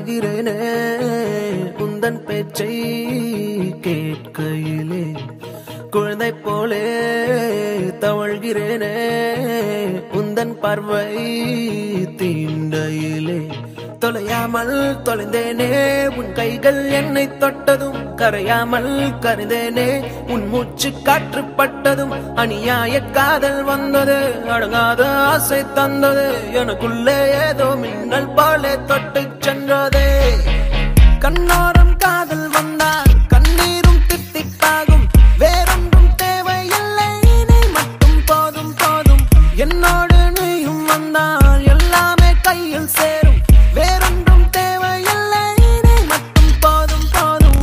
தவழ்கிறேனே உந்தன் பேச்சை கேட்கையிலே குழந்தை போலே தவழ்கிறேனே உந்தன் பார்வை தீண்டையிலே தொலையாமல் தொலைந்தேனே உன் கைகள் என்னை தொட்டதும் கரையாமல் கரைந்தேனே உன் மூச்சு காற்றுப்பட்டதும் அநியாய காதல் வந்தது அடங்காத ஆசை தந்தது எனக்குள்ளே ஏதோ மின்னல் போலே தொட்டு சென்றதே கண்ணோரம் காதல் வந்தால் கண்ணீரும் தித்திப்பாகும் வேறொன்றும் தேவையில்லை நீ மட்டும் போதும் போதும் என்னோடு நீயும் வந்தால் எல்லாமே கையில் சேரும் வேறொன்றும் தேவையில்லை நீ மட்டும் போதும் போதும்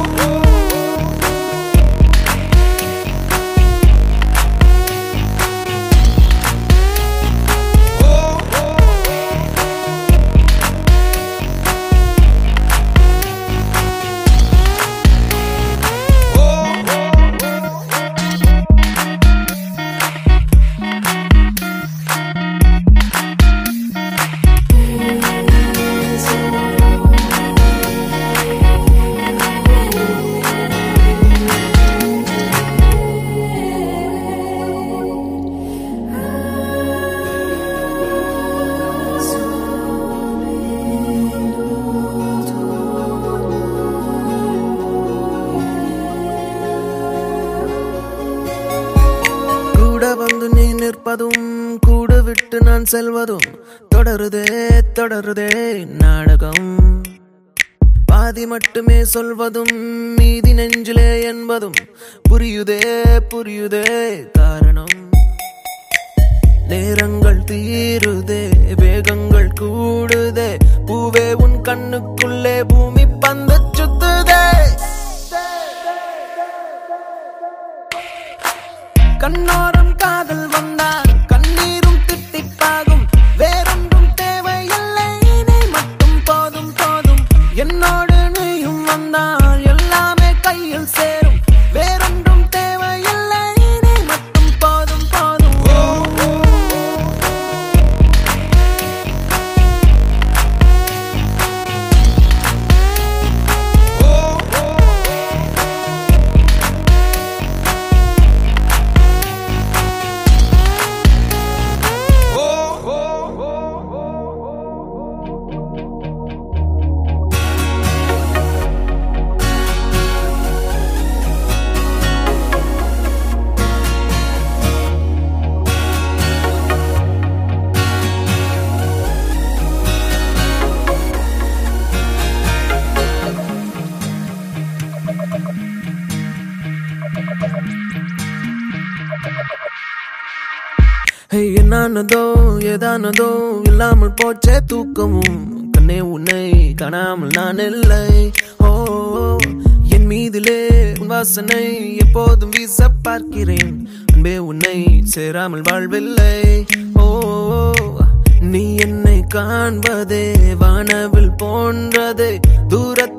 வந்து நீ நிற்பதும் கூட விட்டு நான் செல்வதும் தொடருதே தொடருதே நாடகம் பாதி மட்டுமே சொல்வதும் மீதி நெஞ்சிலே என்பதும் புரியுதே புரியுதே காரணம் நேரங்கள் தீருதே வேகங்கள் கூடுதே பூவே உன் கண்ணுக்குள்ளே பூமி பந்து சுத்துதே கண்ணோரம் காதல் வந்தால் கண்ணீரும் தித்திப்பாகும் வேறொன்றும் தேவையில்லை நீ மட்டும் போதும் போதும் என்னோடு நீயும் வந்தால் எல்லாமே கையில் சேரும் வேறொன்றும் தேவையில்லை நீ மட்டும் போதும் போதும் என்னானதோ ஏதானதோ இல்லாமல் போச்சே தூக்கமும் கண்ணே உன்னை காணாமல் நான் இல்லை ஓ என் மீதிலே உன் வாசனை எப்போதும் வீச பார்க்கிறேன் அன்பே உன்னை சேராமல் வாழ்வில்லை ஓ நீ என்னை காண்பதே வானவில் போன்றதே தூரத்தில்